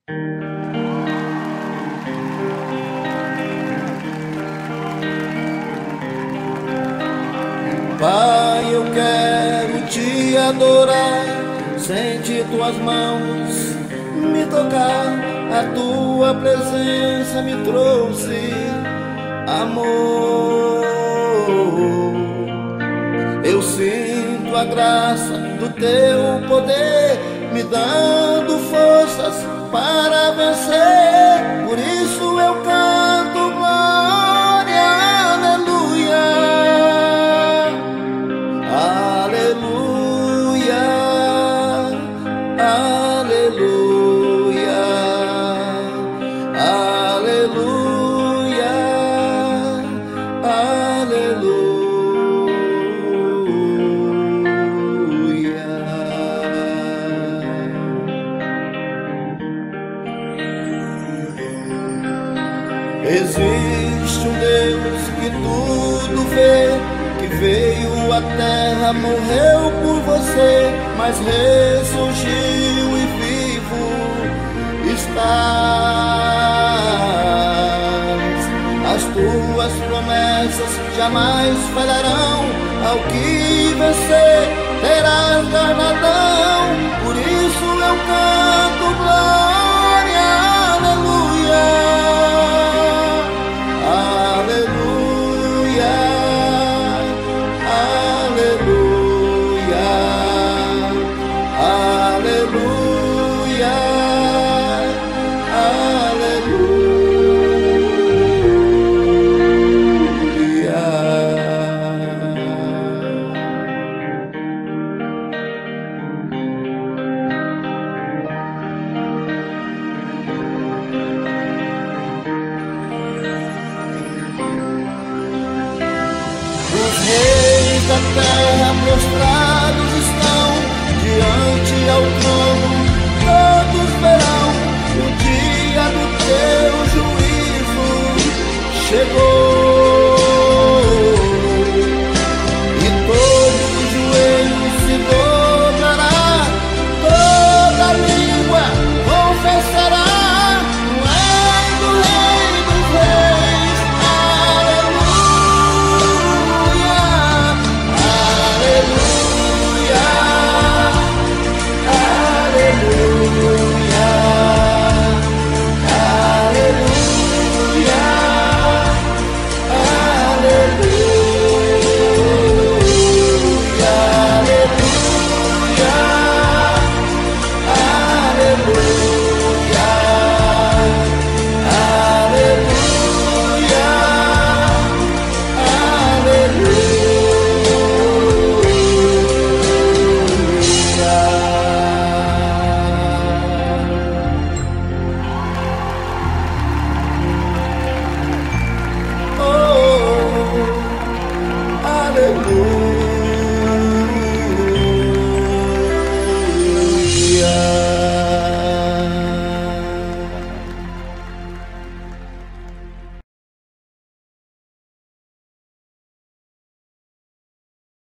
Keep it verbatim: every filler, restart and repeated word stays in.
Pai, eu quero te adorar, sentir tuas mãos me tocar. A tua presença me trouxe amor. Eu sinto a graça do teu poder me dando forças para vencer. Por isso eu canto glória, aleluia, aleluia, aleluia, aleluia, aleluia. Existe um Deus que tudo vê, que veio à terra, morreu por você, mas ressurgiu e vivo estás. As tuas promessas jamais falharão, ao que vencer terás ganhado.